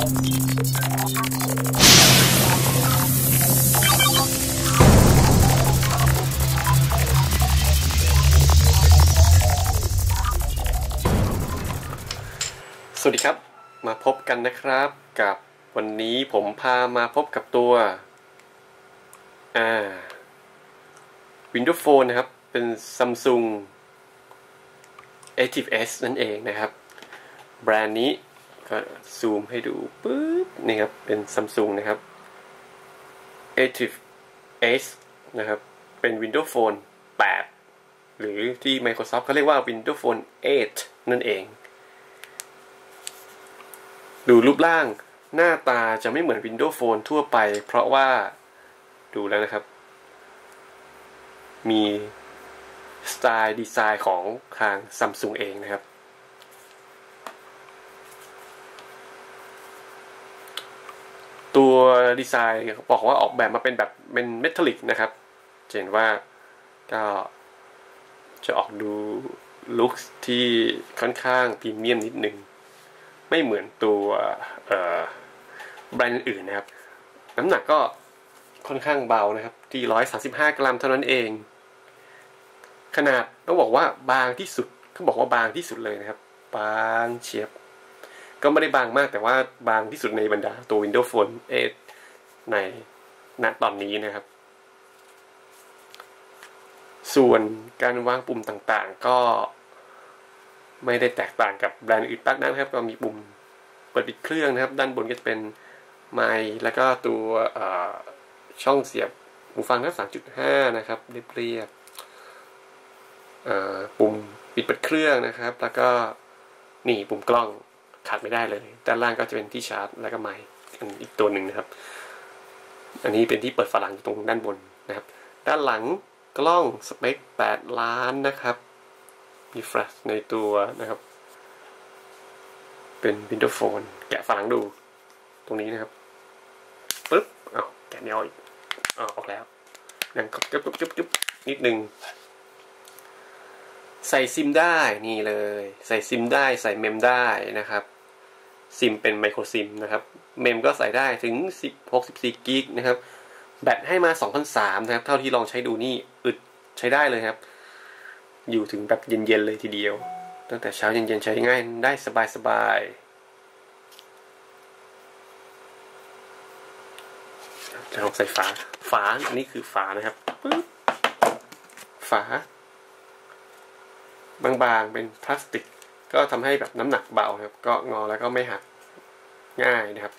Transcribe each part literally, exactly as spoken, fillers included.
สวัสดีครับมาพบกันนะครับกับวันนี้ผมพามาพบกับตัวอ่า Windows Phone นะครับเป็น Samsung Active S นั่นเองนะครับแบรนด์นี้ก็ซูมให้ดูปึ๊บนี่ครับเป็น Samsung นะครับ Active S นะครับเป็น Windows Phone แปดหรือที่ Microsoft เขาเรียกว่า Windows Phone แปดนั่นเองดูรูปร่างหน้าตาจะไม่เหมือน Windows Phone ทั่วไปเพราะว่าดูแล้วนะครับมีสไตล์ดีไซน์ของทาง Samsung เองนะครับตัวดีไซน์บอกว่าออกแบบมาเป็นแบบเป็นเมทัลลิกนะครับเห็นว่าก็จะออกดูลุคที่ค่อนข้างพรีเมียมนิดนึงไม่เหมือนตัวแบรนด์อื่นนะครับน้ำหนักก็ค่อนข้างเบานะครับที่หนึ่งร้อยสามสิบห้ากรัมเท่านั้นเองขนาดต้องบอกว่าบางที่สุดเขาบอกว่าบางที่สุดเลยนะครับบางเฉียบก็ไม่ได้บางมากแต่ว่าบางที่สุดในบรรดาตัว Windows Phone แปดในณตอนนี้นะครับส่วนการวางปุ่มต่างๆก็ไม่ได้แตกต่างกับแบรนด์อื่นมากนักนะครับก็มีปุ่มเปิดปิดเครื่องนะครับด้านบนก็จะเป็นไมค์แล้วก็ตัวช่องเสียบหูฟังทั้ง สามจุดห้า นะครับเรียบๆปุ่มปิดเปิดเครื่องนะครับแล้วก็นี่ปุ่มกล้องขาดไม่ได้เลยด้านล่างก็จะเป็นที่ชาร์จแล้วก็ไมค์อีกตัวหนึ่งนะครับอันนี้เป็นที่เปิดฝาหลังตรงด้านบนนะครับด้านหลังกล้องสเปคแปดล้านนะครับมีแฟลชในตัวนะครับเป็น Windows Phone แกะฝาหลังดูตรงนี้นะครับปึ๊บอ้าวแกะไม่ออกอ้าวออกแล้วนั่งจุ๊บจุ๊บจุ๊บจุ๊บนิดนึงใส่ซิมได้นี่เลยใส่ซิมได้ใส่เมมได้นะครับซิมเป็นไมโครซิมนะครับเมมก็ใส่ได้ถึงสิบหก สิบสี่กิกนะครับแบตให้มา สองพันสามร้อย นะครับเท่าที่ลองใช้ดูนี่อึดใช้ได้เลยครับอยู่ถึงแบบเย็นๆเลยทีเดียวตั้งแต่เช้าเย็นๆใช้ง่ายได้สบายๆจะลองใส่ฝาฝาอันนี้คือฝานะครับปึ๊บฝาบางๆเป็นพลาสติกก็ทำให้แบบน้ำหนักเบาครับก็งอแล้วก็ไม่หักง่ายนะครับ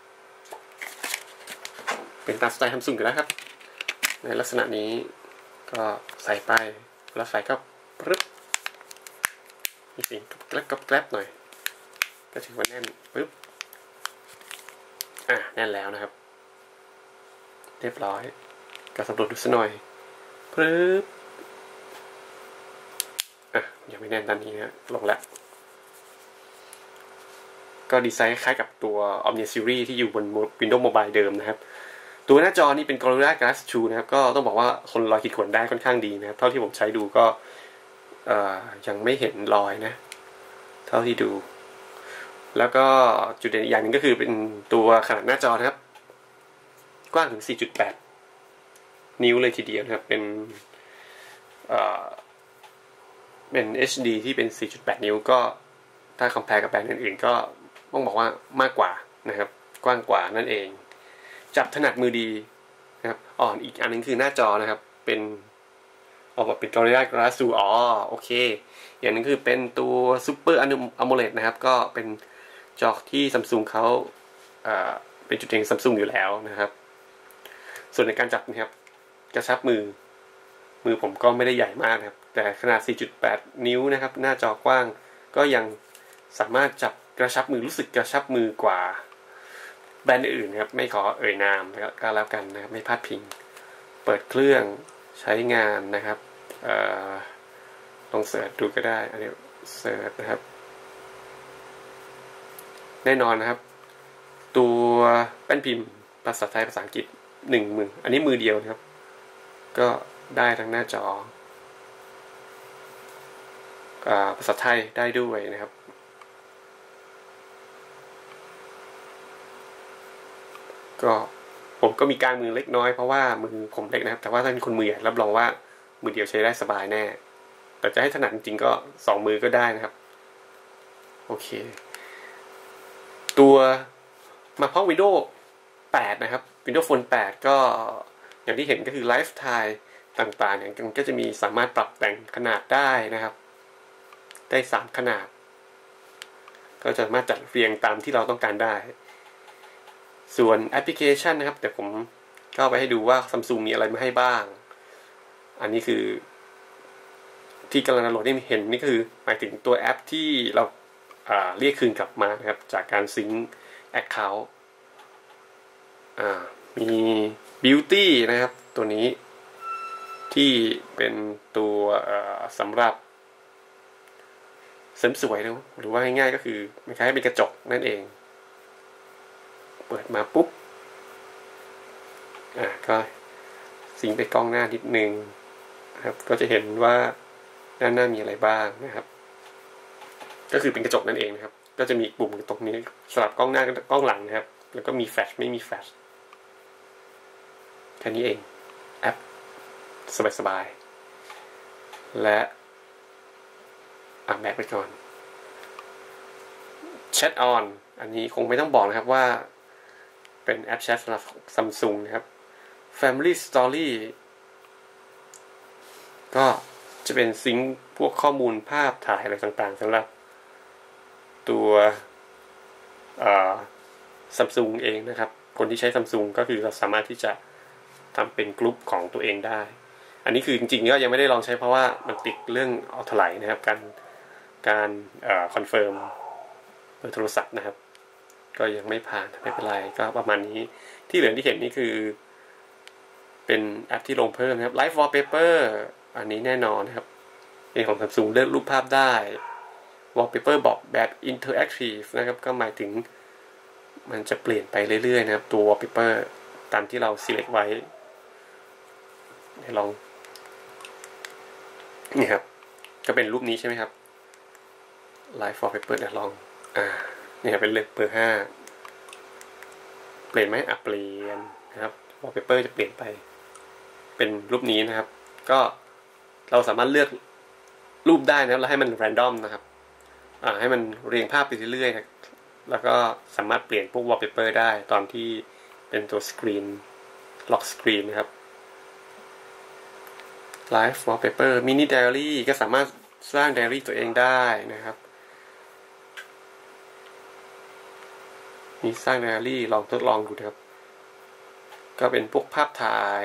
เป็นตามสไตล์ Samsung อยู่แล้วครับในลักษณะนี้ก็ใส่ไปแล้วใส่ก็ปึ๊บมีสิ่งแกลบกับแกลบหน่อยก็ถือว่าแน่นปึ๊บอ่ะแน่นแล้วนะครับเรียบร้อยก็สำรวจดูสักหน่อยปึ๊บอ่ะยังไม่แน่นตอนนี้นะลงแล้วก็ดีไซน์คล้ายกับตัว Omnia Series ที่อยู่บน Windows Mobile เดิมนะครับตัวหน้าจอนี่เป็น Gorilla Glass ทู นะครับก็ต้องบอกว่าคนรอยขีดข่วนได้ค่อนข้างดีนะครับเท่าที่ผมใช้ดูก็ยังไม่เห็นรอยนะเท่าที่ดูแล้วก็จุดเด่นอีกอย่างนึงก็คือเป็นตัวขนาดหน้าจอนะครับกว้างถึง สี่จุดแปด นิ้วเลยทีเดียวนะครับเป็นเป็น เอช ดี ที่เป็น สี่จุดแปด นิ้วก็ถ้าคอมเพลกับแบรนด์อื่นๆก็ต้องบอกว่ามากกว่านะครับกว้างกว่านั่นเองจับถนัดมือดีนะครับอ่อนอีกอันนึงคือหน้าจอนะครับเป็นออกมาเป็น Gorilla Glass ทู อ๋อโอเคอย่างนึงคือเป็นตัว Super AMOLED นะครับก็เป็นจอที่ Samsung เขาเอ่อเป็นจุดเด่น Samsung อยู่แล้วนะครับส่วนในการจับนะครับกระชับมือมือผมก็ไม่ได้ใหญ่มากนะครับแต่ขนาด สี่จุดแปด นิ้วนะครับหน้าจอกว้างก็ยังสามารถจับกระชับมือรู้สึกกระชับมือกว่าแบรนด์อื่นนะครับไม่ขอเอ่ยนามก็แล้วกันนะครับไม่พลาดพิงเปิดเครื่องใช้งานนะครับลองเสิร์ชดูก็ได้อันนี้เสิร์ชนะครับแน่นอนนะครับตัวแป้นพิมพ์ภาษาไทยภาษาอังกฤษหนึ่งมืออันนี้มือเดียวนะครับก็ได้ทั้งหน้าจอภาษาไทยได้ด้วยนะครับก็ผมก็มีการมือเล็กน้อยเพราะว่ามือผมเล็กนะครับแต่ว่าถ้ามีคนมือใหญ่รับรองว่ามือเดียวใช้ได้สบายแน่แต่จะให้ถนัดจริงๆก็สองมือก็ได้นะครับโอเคตัวมาพร้อม Windows แปดนะครับ Windows Phone แปดก็อย่างที่เห็นก็คือไลฟ์สไตล์ต่างๆอย่างก็จะมีสามารถปรับแต่งขนาดได้นะครับได้สามขนาดก็จะสามารถจัดเรียงตามที่เราต้องการได้ส่วนแอปพลิเคชันนะครับแต่ผมเข้าไปให้ดูว่า Samsung มีอะไรมาให้บ้างอันนี้คือที่กำลังโหลดได้เห็นนี่คือหมายถึงตัวแอปที่เราเรียกคืนกลับมานะครับจากการซิงค์ Account มี Beauty นะครับตัวนี้ที่เป็นตัวสำหรับเสริมสวยนะหรือว่าง่ายๆก็คือมันคล้ายเป็นกระจกนั่นเองเปิดมาปุ๊บอ่าก็ซิงค์ไปกล้องหน้านิดนึงนะครับก็จะเห็นว่าด้านหน้ามีอะไรบ้างนะครับก็คือเป็นกระจกนั่นเองนะครับก็จะมีปุ่มตรงนี้สลับกล้องหน้ากล้องหลังนะครับแล้วก็มีแฟลชไม่มีแฟลชแค่นี้เองแอปสบายๆและอ่ะแบ็คไปก่อน Chat on อันนี้คงไม่ต้องบอกนะครับว่าเป็นแอปแชทสำหรับ Samsung นะครับ Family Story ก็จะเป็นซิงค์พวกข้อมูลภาพถ่ายอะไรต่างๆสำหรับตัวเอ่อ Samsung เองนะครับคนที่ใช้ Samsung ก็คือเราสามารถที่จะทำเป็นกลุ่มของตัวเองได้อันนี้คือจริงๆก็ยังไม่ได้ลองใช้เพราะว่ามันติดเรื่องออโต้ไลน์นะครับการการเอ่อคอนเฟิร์มเบอร์โทรศัพท์นะครับก็ยังไม่ผ่านไม่เป็นไรก็ประมาณนี้ที่เหลือที่เห็นนี่คือเป็นแอปที่ลงเพิ่มนะครับ Live Wallpaper อันนี้แน่นอนนะครับเป็นของ Samsung เลือกรูปภาพได้ Wallpaper บอกแบบ Interactive นะครับก็หมายถึงมันจะเปลี่ยนไปเรื่อยๆนะครับตัว Wallpaper ตามที่เรา select ไว้ลองนี่ครับก็เป็นรูปนี้ใช่ไหมครับ Live Wallpaper เดี๋ยวลองอ่าเนี่ยเป็นเลือกเบอร์ห้าเปลี่ยนไหมอ่ะเปลี่ยนนะครับ Wallpaper จะเปลี่ยนไปเป็นรูปนี้นะครับก็เราสามารถเลือกรูปได้นะครับแล้วให้มัน random นะครับอ่าให้มันเรียงภาพไปเรื่อยๆนะแล้วก็สามารถเปลี่ยนพวก Wallpaper ได้ตอนที่เป็นตัว Screen Lock Screen นะครับ Live Wallpaper Mini Diary ก็สามารถสร้าง Diary ตัวเองได้นะครับมีสร้าง Diary ลองทดลองดูนะครับก็เป็นพวกภาพถ่าย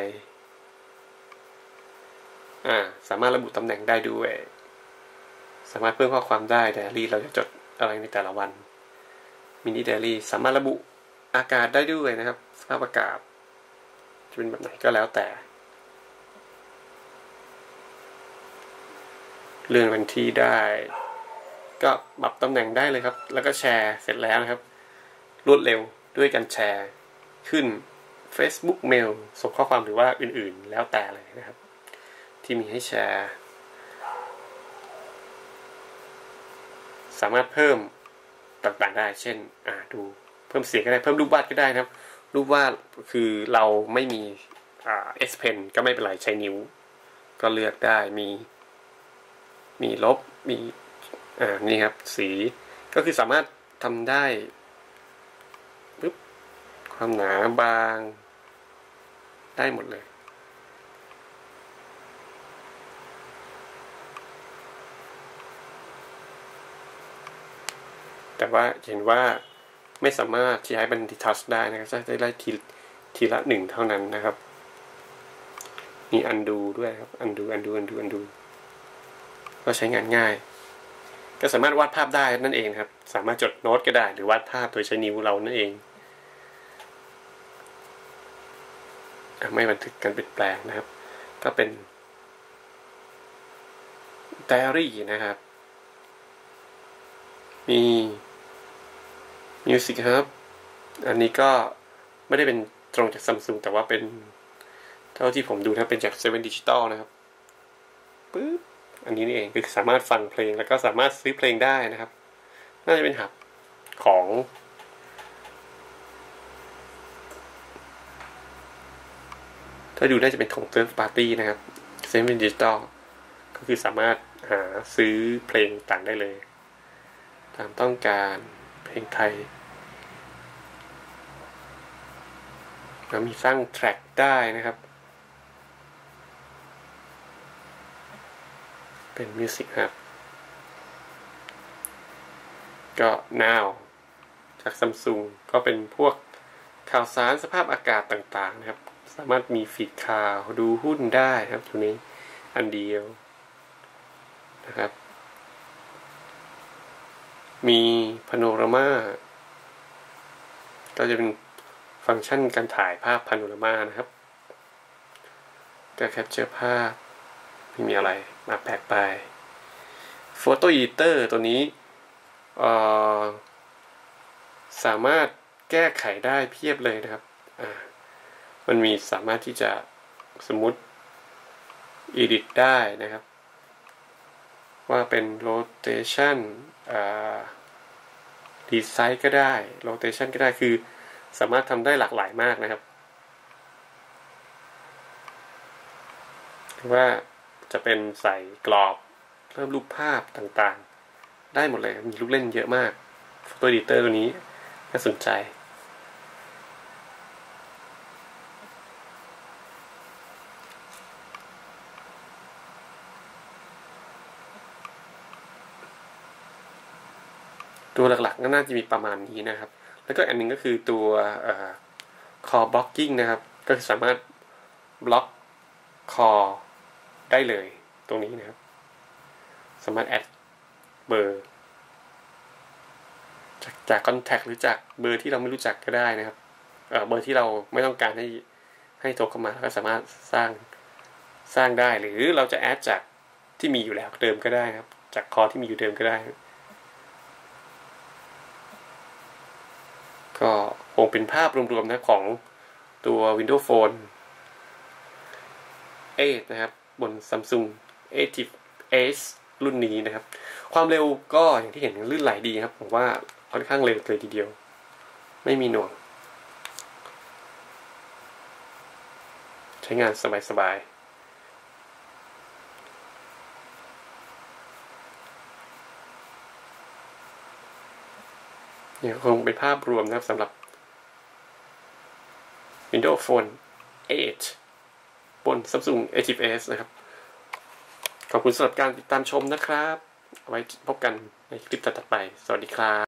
อ่าสามารถระบุตำแหน่งได้ด้วยสามารถเพิ่มข้อความได้ Diary เราจะจดอะไรในแต่ละวัน Mini Diary สามารถระบุอากาศได้ด้วยนะครับสภาพอากาศจะเป็นแบบไหนก็แล้วแต่เลื่อนวันที่ได้ก็ปรับตำแหน่งได้เลยครับแล้วก็แชร์เสร็จแล้วนะครับรวดเร็วด้วยการแชร์ขึ้น Facebook Mail ส่งข้อความหรือว่าอื่นๆแล้วแต่เลยนะครับที่มีให้แชร์สามารถเพิ่มต่างๆได้เช่นอ่าดูเพิ่มเสียงก็ได้เพิ่มรูปวาดก็ได้นะครับรูปวาดคือเราไม่มีอ่า S Pen ก็ไม่เป็นไรใช้นิ้วก็เลือกได้มีมีลบมีอ่านี่ครับสีก็คือสามารถทำได้ปึ๊บความหนาบางได้หมดเลยแต่ว่าเห็นว่าไม่สามารถที่ให้เป็นทัชได้นะครับจะได้ไล่ทีทีละหนึ่งเท่านั้นนะครับมี undo ด้วยครับ undo undo undo undo ก็ใช้งานง่ายก็สามารถวาดภาพได้นั่นเองครับสามารถจดโน้ตก็ได้หรือวาดภาพโดยใช้นิ้วเรานั่นเองไม่บันทึกการเปลี่ยนแปลงนะครับก็เป็น Diary นะครับมี Music Hub อันนี้ก็ไม่ได้เป็นตรงจาก Samsung แต่ว่าเป็นเท่าที่ผมดูนะเป็นจากเซเว่น Digital นะครับปึ๊บอันนี้นี่เองคือสามารถฟังเพลงแล้วก็สามารถซื้อเพลงได้นะครับน่าจะเป็นหับของถ้าดูน่าจะเป็นของ Third Party นะครับเซเว่นดิจิตอลก็คือสามารถหาซื้อเพลงต่างได้เลยตามต้องการเพลงไทยแล้วมีสร้างแทร็กได้นะครับเป็นมิวสิกครับก็ now จาก Samsung ก็เป็นพวกข่าวสารสภาพอากาศต่างๆนะครับสามารถมีฟีดข่าวดูหุ้นได้ครับตรงนี้อันเดียวนะครับมีพาโนรามาก็จะเป็นฟังก์ชันการถ่ายภาพพาโนรามานะครับการแคปเจอร์ภาพไม่มีอะไรมาแปลกไปโฟโต้อีดิเตอร์ตัวนี้สามารถแก้ไขได้เพียบเลยนะครับอ่ามันมีสามารถที่จะสมมุติ edit ได้นะครับว่าเป็น rotation อ่า resize ก็ได้ rotation ก็ได้คือสามารถทำได้หลากหลายมากนะครับหรือว่าจะเป็นใส่กรอบเพิ่มรูปภาพต่างๆได้หมดเลยมีลูกเล่นเยอะมาก Photo Editor ตัวนี้น่าสนใจตัวหลักๆก็น่าจะมีประมาณนี้นะครับแล้วก็อันนึงก็คือตัว Core Blocking นะครับก็สามารถบล็อก Core ได้เลยตรงนี้นะครับสามารถแอดเบอร์จากจากคอนแทคหรือจากเบอร์ที่เราไม่รู้จักก็ได้นะครับเอ่อเบอร์ที่เราไม่ต้องการให้ให้โทรเข้ามาก็สามารถสร้างสร้างได้หรือเราจะแอดจากที่มีอยู่แล้วเดิมก็ได้ครับจากคอที่มีอยู่เดิมก็ได้ก็คงเป็นภาพรวมๆนะของตัว Windows Phone เอท นะครับบน Samsung เอ เอส รุ่นนี้นะครับความเร็วก็อย่างที่เห็นลื่นไหลดีครับผมว่าค่อนข้างเร็วเลยทีเดียวไม่มีหน่วงใช้งานสบายๆเนี่ยคงเป็นภาพรวมนะครับสำหรับ Windows Phone เอท บน Samsung เอ เอส นะครับขอบคุณสำหรับการติดตามชมนะครับไว้พบกันในคลิปต่อไปสวัสดีครับ